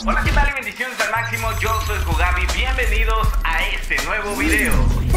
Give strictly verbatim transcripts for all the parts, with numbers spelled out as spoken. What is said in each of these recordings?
Hola, ¿qué tal? Y bendiciones al máximo, yo soy Kogabi, bienvenidos a este nuevo video.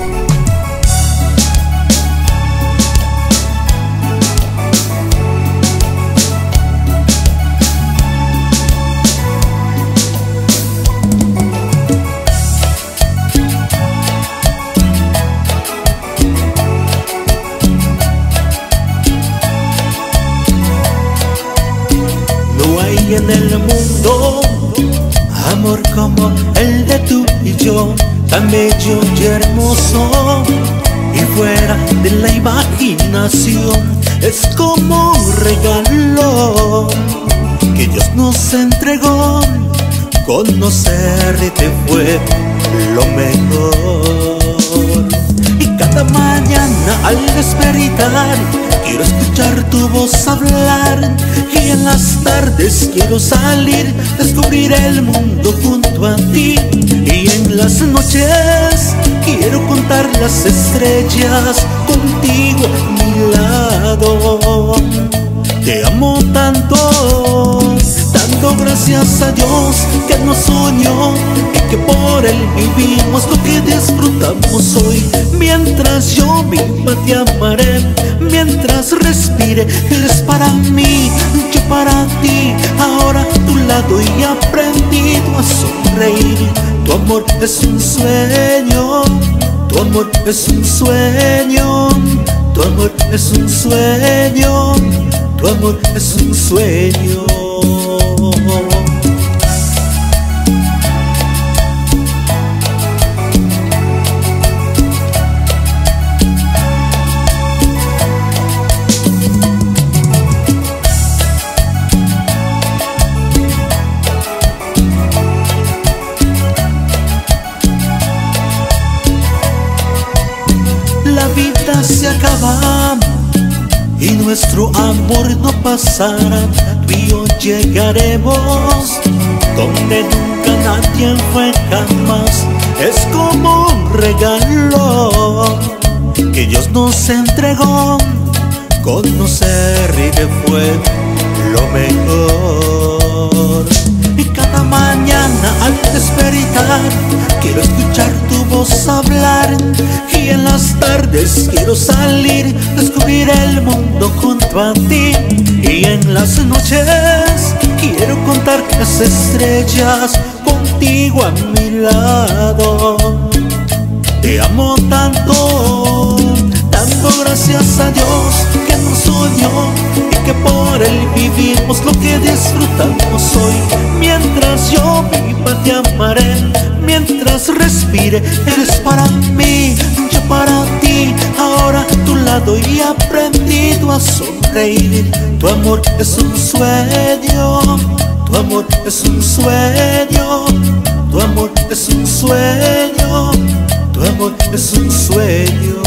No hay en el mundo amor como el de tú y yo, tan bello y hermoso y fuera de la imaginación. Es como un regalo que Dios nos entregó. Conocerte fue lo mejor. Y cada mañana al despertar quiero escuchar tu voz hablar, y en las tardes quiero salir, descubrir el mundo junto a ti. Y en las noches quiero contar las estrellas contigo a mi lado. Te amo tanto, dando gracias a Dios que nos unió y que por Él vivimos lo que disfrutamos hoy. Mientras yo viva te amaré, mientras respire eres para mí, yo para ti. Ahora a tu lado y he aprendido a sonreír. Tu amor es un sueño, tu amor es un sueño, tu amor es un sueño, tu amor es un sueño. La vida se acaba y nuestro amor no pasará. Tú y yo llegaremos donde nunca nadie fue jamás. Es como un regalo que Dios nos entregó. Conocerte fue lo mejor. Y cada mañana al despertar quiero escuchar tu voz hablar, y en las tardes quiero salir, descubrir el mundo junto a ti. Y en las noches quiero contar las estrellas contigo a mi lado. Te amo tanto, dando gracias a Dios que nos unió y que por Él vivimos lo que disfrutamos hoy. Mientras yo viva te amaré, mientras respire eres para mí, yo para ti. Ahora a tu lado y he aprendido a sonreír. Tu amor es un sueño, tu amor es un sueño, tu amor es un sueño, tu amor es un sueño.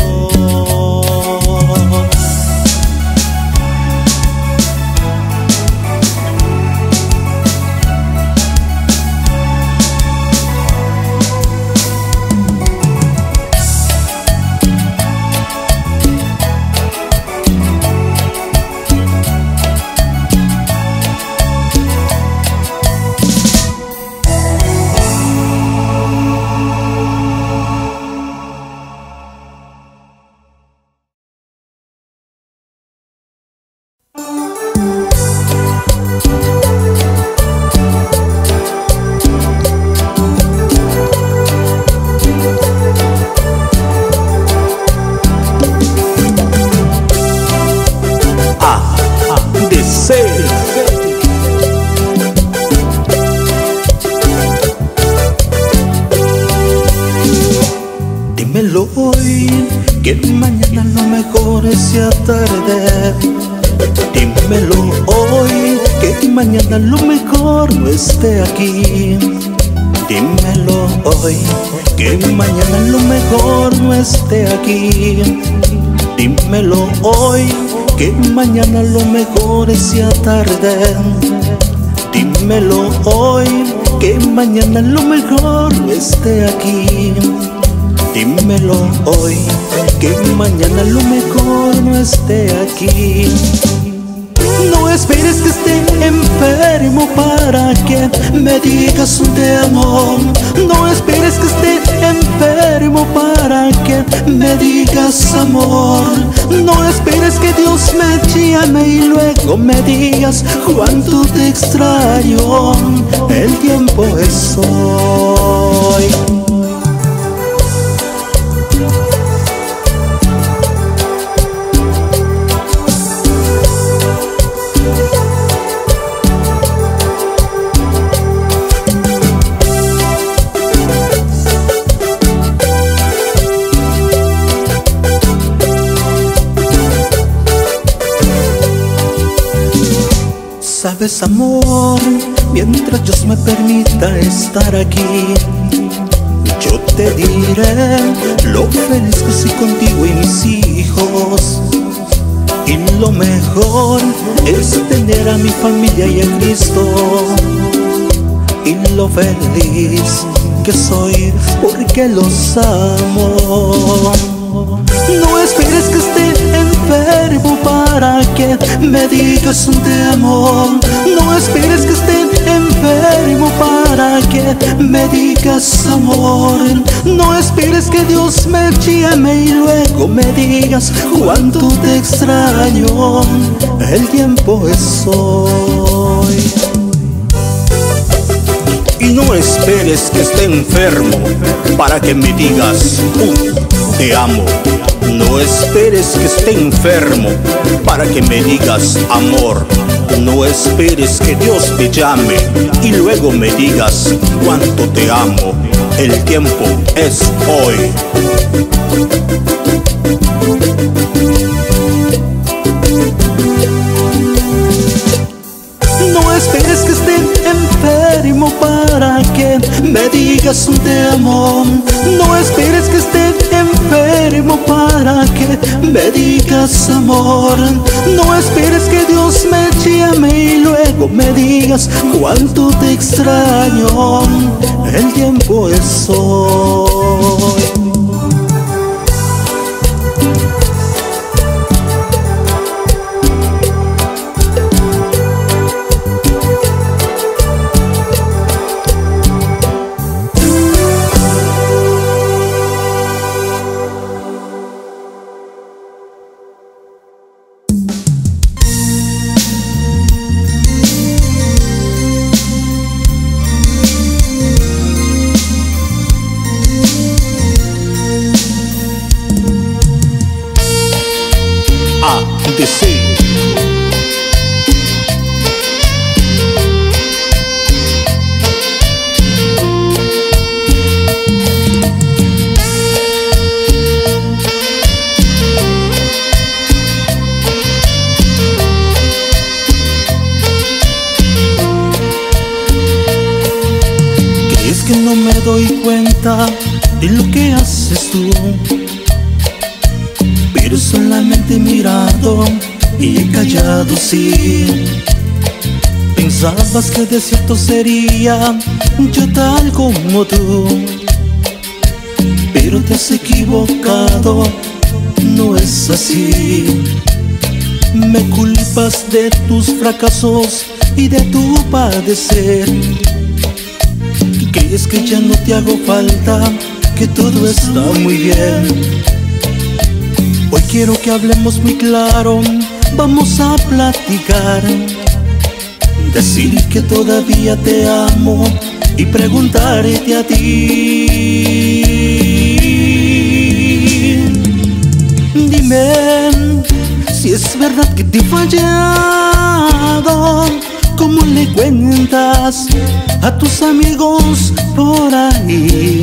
Dímelo hoy, que mañana lo mejor sea tarde. Dímelo hoy, que mañana lo mejor no esté aquí. Dímelo hoy, que mañana lo mejor no esté aquí. Dímelo hoy, que mañana lo mejor sea tarde. Dímelo hoy, que mañana lo mejor no esté aquí. Dímelo hoy, que mañana lo mejor no esté aquí. No esperes que esté enfermo para que me digas un te amo. No esperes que esté enfermo para que me digas amor. No esperes que Dios me llame y luego me digas cuánto te extraño. El tiempo es hoy. Sabes, amor, mientras Dios me permita estar aquí, yo te diré lo feliz que soy contigo y mis hijos. Y lo mejor es tener a mi familia y a Cristo. Y lo feliz que soy porque los amo. No esperes que esté enfermo para que me digas un te amo. No esperes que esté enfermo para que me digas amor. No esperes que Dios me llame y luego me digas cuánto te extraño. El tiempo es hoy. Y no esperes que esté enfermo para que me digas uh, te amo. No esperes que esté enfermo para que me digas amor. No esperes que Dios te llame y luego me digas cuánto te amo. El tiempo es hoy. No esperes que esté enfermo para que me digas un te amo. No esperes que esté enfermo para que me digas amor. No esperes que Dios me llame y luego me digas cuánto te extraño. El tiempo es hoy. A, C. ¿Crees que no me doy cuenta de lo que haces tú? Pero solamente he mirado y he callado, sí. Pensabas que de cierto sería yo tal como tú, pero te has equivocado, no es así. Me culpas de tus fracasos y de tu padecer. ¿Crees que ya no te hago falta? Que todo está muy bien. Hoy quiero que hablemos muy claro, vamos a platicar. Decir que todavía te amo y preguntarte a ti. Dime si es verdad que te he fallado. ¿Cómo le cuentas a tus amigos por ahí?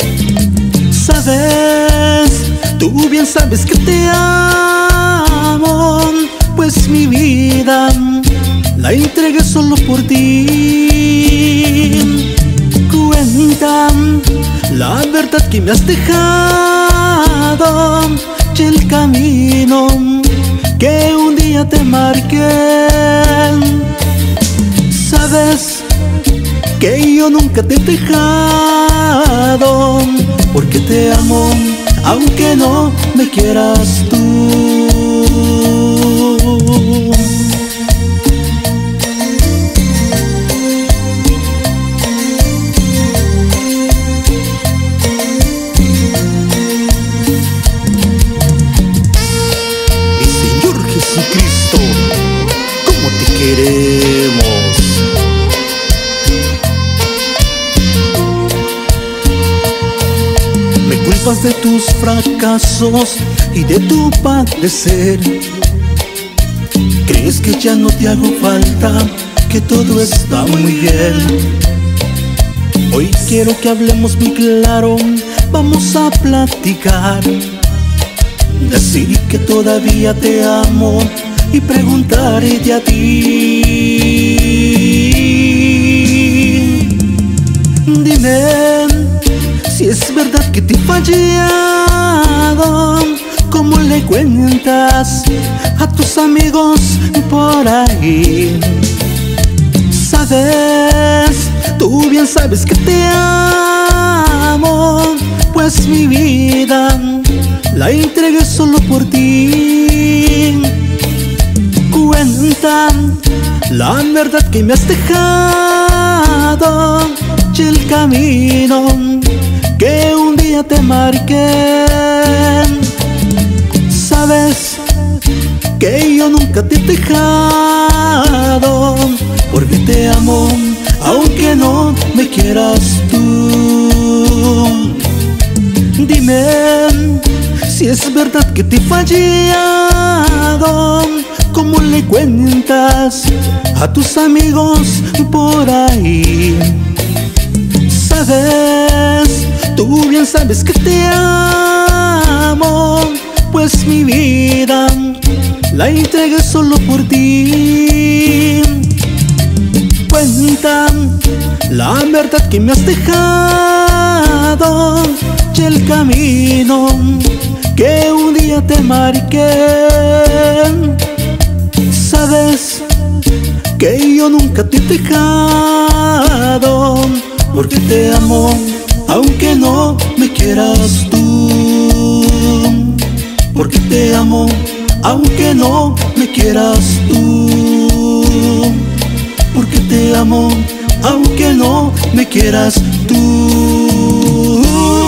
¿Sabes? Tú bien sabes que te amo, pues mi vida la entregué solo por ti. Cuenta la verdad que me has dejado y el camino que un día te marqué. Sabes que yo nunca te he dejado, porque te amo aunque no me quieras tú. culpas de tus fracasos y de tu padecer. Crees que ya no te hago falta, que todo está muy bien. Hoy quiero que hablemos muy claro, vamos a platicar. Decir que todavía te amo y preguntarte a ti. Dime si es verdad que te he fallado. ¿Cómo le cuentas a tus amigos por ahí? Sabes, tú bien sabes que te amo, pues mi vida la entregué solo por ti. Cuenta la verdad que me has dejado y el camino que un día te marqué. Sabes que yo nunca te he dejado, porque te amo aunque no me quieras tú. Dime si es verdad que te he fallado. ¿Cómo le cuentas a tus amigos por ahí? Sabes, tú bien sabes que te amo, pues mi vida la entregué solo por ti. Cuenta la verdad que me has dejado y el camino que un día te marqué. Sabes que yo nunca te he dejado, porque te amo aunque no me quieras tú. Porque te amo aunque no me quieras tú. Porque te amo aunque no me quieras tú.